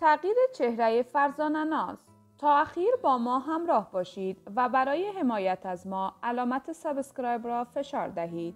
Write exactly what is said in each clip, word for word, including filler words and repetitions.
تغییر چهره فرزانه ناز. تا اخیر با ما همراه باشید و برای حمایت از ما علامت سابسکرایب را فشار دهید.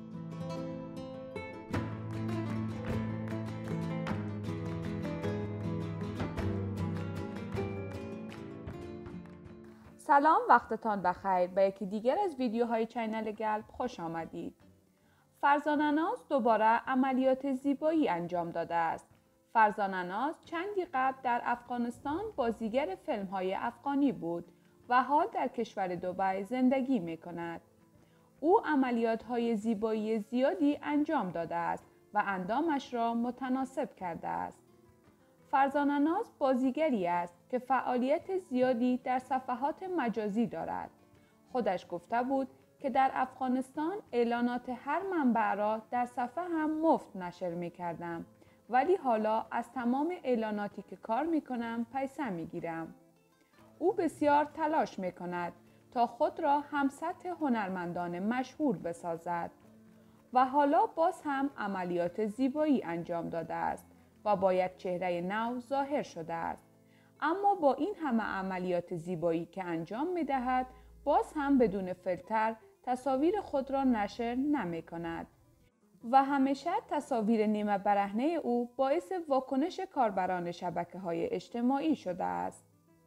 سلام، وقتتان بخیر. به یکی دیگر از ویدیوهای چینل گلب خوش آمدید. فرزانه ناز دوباره عملیات زیبایی انجام داده است. فرزانه ناز چندی قبل در افغانستان بازیگر فیلم‌های افغانی بود و حال در کشور دبی زندگی می‌کند. او عملیات‌های زیبایی زیادی انجام داده است و اندامش را متناسب کرده است. فرزانه ناز بازیگری است که فعالیت زیادی در صفحات مجازی دارد. خودش گفته بود که در افغانستان اعلانات هر منبع را در صفحه هم مفت نشر می‌کردم، ولی حالا از تمام اعلاناتی که کار می‌کنم پیسه می‌گیرم. او بسیار تلاش می‌کند تا خود را هم سطح هنرمندان مشهور بسازد و حالا باز هم عملیات زیبایی انجام داده است و باید چهره نو ظاهر شده است. اما با این همه عملیات زیبایی که انجام می‌دهد، باز هم بدون فیلتر تصاویر خود را نشر نمی‌کند و همیشه تصاویر نیمه برهنه او باعث واکنش کاربران شبکه‌های اجتماعی شده است.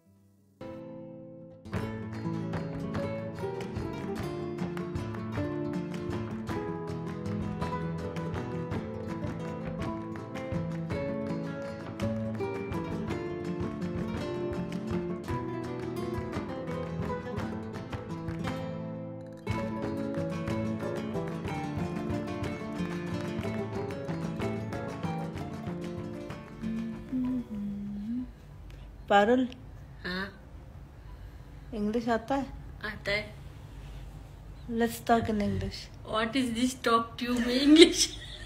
पारुल, हाँ इंग्लिश आता है? आता है. Let's talk in English. What is this talk to me English?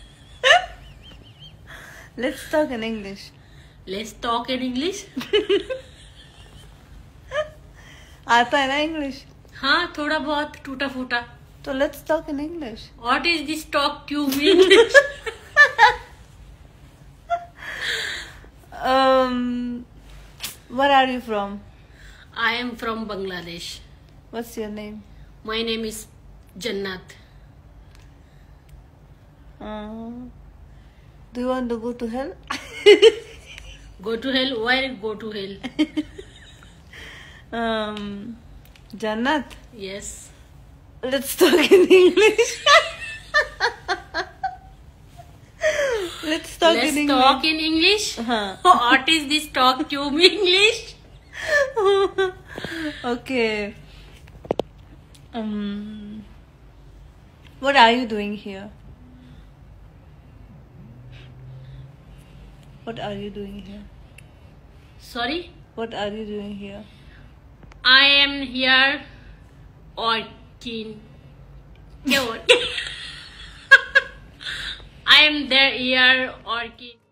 Let's talk in English. Let's talk in English. आता है ना English? हाँ, थोड़ा बहुत टूटा फूटा. तो let's talk in English. What is this talk to me English? Um, where are you from? I am from Bangladesh. What's your name? My name is Jannat. Uh, do you want to go to hell? Go to hell? Where go to hell? um, Jannat. Yes. Let's talk in English. Let's talk Let's in English. talk in English. Huh. What is this talk to me English? Okay. Um, what are you doing here? What are you doing here? Sorry? What are you doing here? I am here working. क्या working? I am there here working.